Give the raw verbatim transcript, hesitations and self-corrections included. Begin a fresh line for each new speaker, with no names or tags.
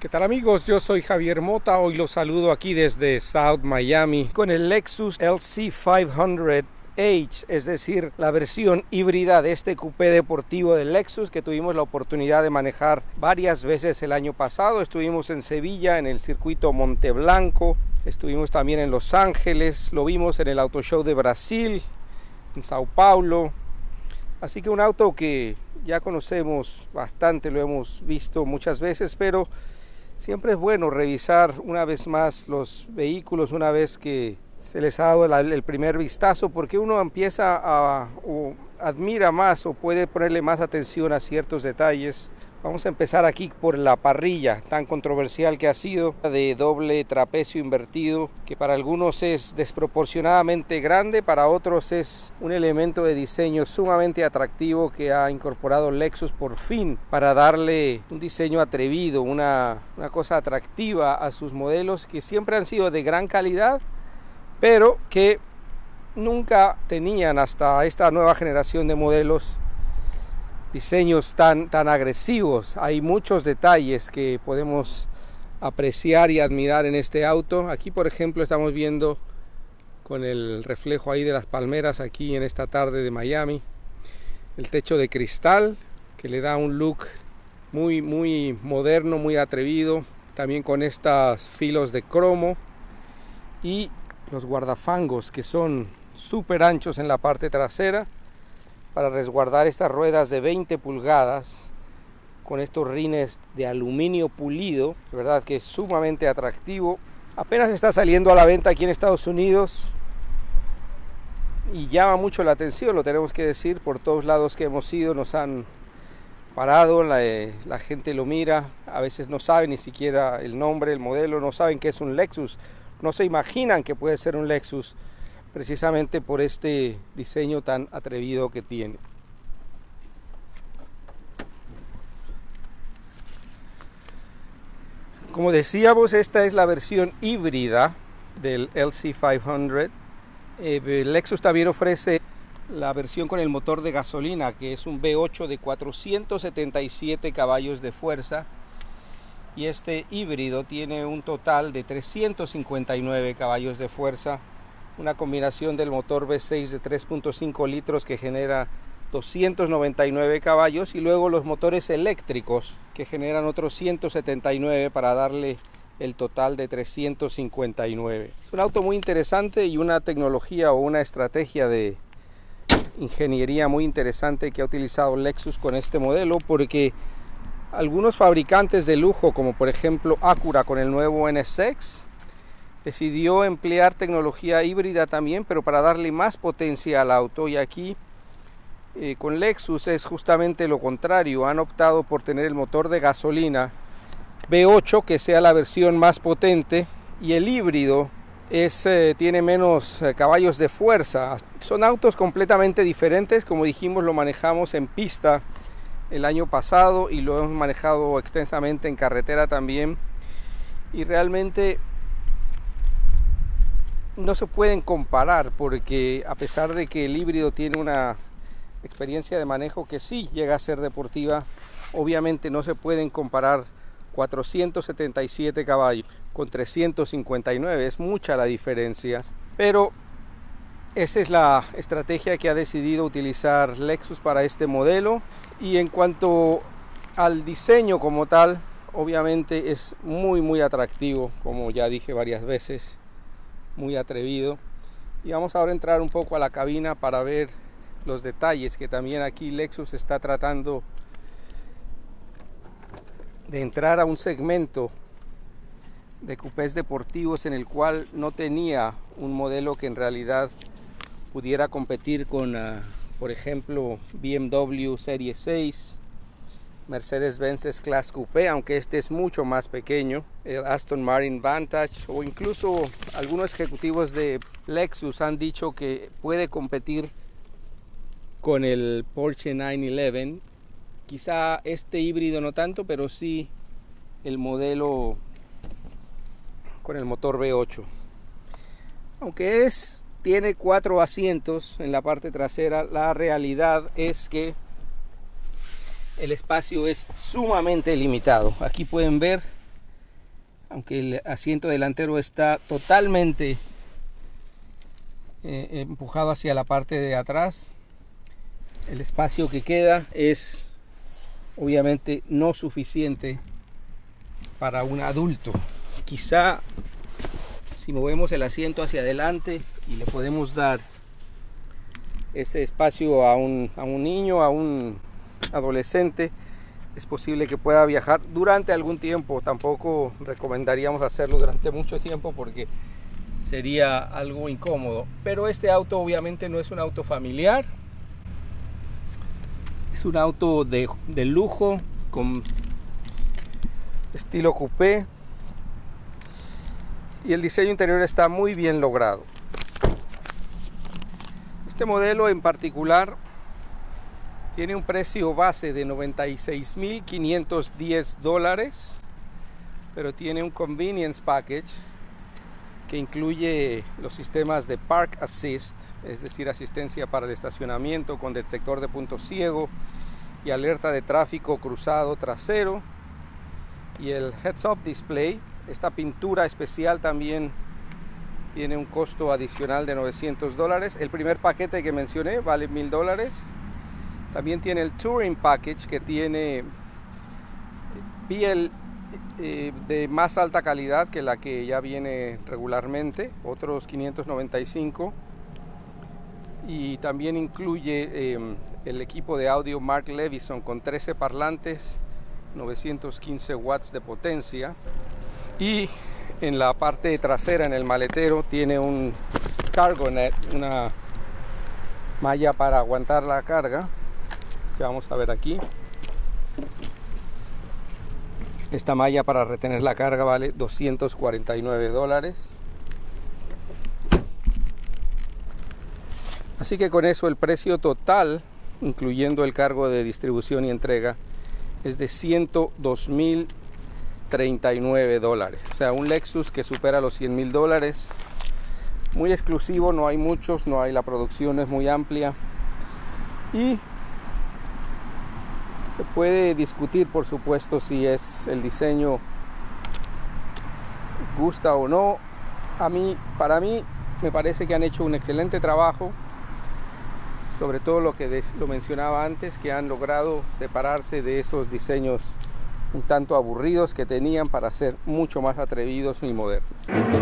tal amigos? Yo soy Javier Mota, hoy los saludo aquí desde South Miami con el Lexus L C quinientos H, es decir, la versión híbrida de este coupé deportivo de Lexus que tuvimos la oportunidad de manejar varias veces el año pasado. Estuvimos en Sevilla en el circuito Monteblanco, estuvimos también en Los Ángeles, lo vimos en el Auto Show de Brasil, en Sao Paulo, así que un auto que ya conocemos bastante, lo hemos visto muchas veces, pero siempre es bueno revisar una vez más los vehículos una vez que se les ha dado el, el primer vistazo, porque uno empieza a o admira más o puede ponerle más atención a ciertos detalles. Vamos a empezar aquí por la parrilla tan controversial que ha sido, de doble trapecio invertido, que para algunos es desproporcionadamente grande, para otros es un elemento de diseño sumamente atractivo que ha incorporado Lexus por fin para darle un diseño atrevido, una, una cosa atractiva a sus modelos que siempre han sido de gran calidad, pero que nunca tenían hasta esta nueva generación de modelos diseños tan, tan agresivos. Hay muchos detalles que podemos apreciar y admirar en este auto. Aquí por ejemplo estamos viendo con el reflejo ahí de las palmeras aquí en esta tarde de Miami, el techo de cristal que le da un look muy muy moderno, muy atrevido, también con estos filos de cromo y los guardafangos que son súper anchos en la parte trasera para resguardar estas ruedas de veinte pulgadas con estos rines de aluminio pulido, verdad que es sumamente atractivo. Apenas está saliendo a la venta aquí en Estados Unidos y llama mucho la atención, lo tenemos que decir. Por todos lados que hemos ido nos han parado, la, la gente lo mira, a veces no saben ni siquiera el nombre, el modelo, no saben que es un Lexus, no se imaginan que puede ser un Lexus, precisamente por este diseño tan atrevido que tiene. Como decíamos, esta es la versión híbrida del L C quinientos. Eh, Lexus también ofrece la versión con el motor de gasolina, que es un V ocho de cuatrocientos setenta y siete caballos de fuerza, y este híbrido tiene un total de trescientos cincuenta y nueve caballos de fuerza, una combinación del motor V seis de tres punto cinco litros que genera doscientos noventa y nueve caballos y luego los motores eléctricos que generan otros ciento setenta y nueve para darle el total de trescientos cincuenta y nueve. Es un auto muy interesante y una tecnología o una estrategia de ingeniería muy interesante que ha utilizado Lexus con este modelo, porque algunos fabricantes de lujo, como por ejemplo Acura con el nuevo N S X, decidió emplear tecnología híbrida también, pero para darle más potencia al auto, y aquí eh, con Lexus es justamente lo contrario. Han optado por tener el motor de gasolina V ocho, que sea la versión más potente, y el híbrido es, eh, tiene menos eh, caballos de fuerza. Son autos completamente diferentes, como dijimos, lo manejamos en pista el año pasado y lo hemos manejado extensamente en carretera también, y realmente no se pueden comparar, porque a pesar de que el híbrido tiene una experiencia de manejo que sí llega a ser deportiva, obviamente no se pueden comparar cuatrocientos setenta y siete caballos con trescientos cincuenta y nueve, es mucha la diferencia, pero esa es la estrategia que ha decidido utilizar Lexus para este modelo. Y en cuanto al diseño como tal, obviamente es muy muy atractivo, como ya dije varias veces, muy atrevido. Y vamos ahora a entrar un poco a la cabina para ver los detalles que también aquí Lexus está tratando de entrar a un segmento de coupés deportivos en el cual no tenía un modelo que en realidad pudiera competir con uh, por ejemplo B M W Serie seis, Mercedes-Benz S-Class Coupé, aunque este es mucho más pequeño, el Aston Martin Vantage, o incluso algunos ejecutivos de Lexus han dicho que puede competir con el Porsche nueve once. Quizá este híbrido no tanto, pero sí el modelo con el motor V ocho. Aunque es tiene cuatro asientos en la parte trasera, la realidad es que el espacio es sumamente limitado. Aquí pueden ver aunque el asiento delantero está totalmente eh, empujado hacia la parte de atrás, el espacio que queda es obviamente no suficiente para un adulto. Quizá si movemos el asiento hacia adelante y le podemos dar ese espacio a un, a un niño, a un adolescente, es posible que pueda viajar durante algún tiempo. Tampoco recomendaríamos hacerlo durante mucho tiempo porque sería algo incómodo. Pero este auto obviamente no es un auto familiar, es un auto de, de lujo con estilo coupé, y el diseño interior está muy bien logrado. Este modelo en particular tiene un precio base de noventa y seis mil quinientos diez dólares, pero tiene un convenience package que incluye los sistemas de Park Assist, es decir, asistencia para el estacionamiento con detector de punto ciego y alerta de tráfico cruzado trasero, y el Heads Up Display. Esta pintura especial también tiene un costo adicional de novecientos dólares. El primer paquete que mencioné vale mil dólares. También tiene el Touring Package, que tiene piel eh, de más alta calidad que la que ya viene regularmente, otros quinientos noventa y cinco. Y también incluye eh, el equipo de audio Mark Levinson con trece parlantes, novecientos quince watts de potencia. Y en la parte trasera, en el maletero, tiene un cargo net, una malla para aguantar la carga, que vamos a ver aquí. Esta malla para retener la carga vale doscientos cuarenta y nueve dólares. Así que con eso el precio total, incluyendo el cargo de distribución y entrega, es de ciento dos mil treinta y nueve dólares. O sea, un Lexus que supera los cien mil dólares. Muy exclusivo, no hay muchos, no hay, la producción es muy amplia. Y se puede discutir, por supuesto, si es el diseño gusta o no. A mí, para mí, me parece que han hecho un excelente trabajo. Sobre todo lo que lo mencionaba antes, que han logrado separarse de esos diseños un tanto aburridos que tenían para ser mucho más atrevidos y modernos.